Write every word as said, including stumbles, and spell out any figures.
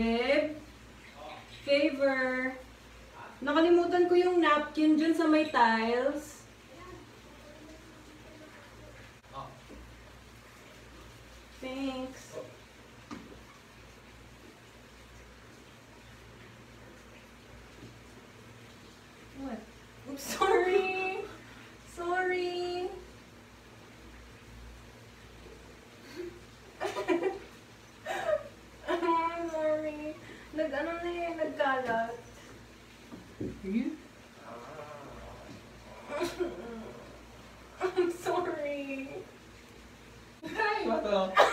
Babe, favor. Nakalimutan ko yung napkin dyan sa may tiles. Thanks. What? Oops, sorry. Sorry. Sorry. Nag-ano na eh, nagkalat. You? I'm sorry. Ay, bato.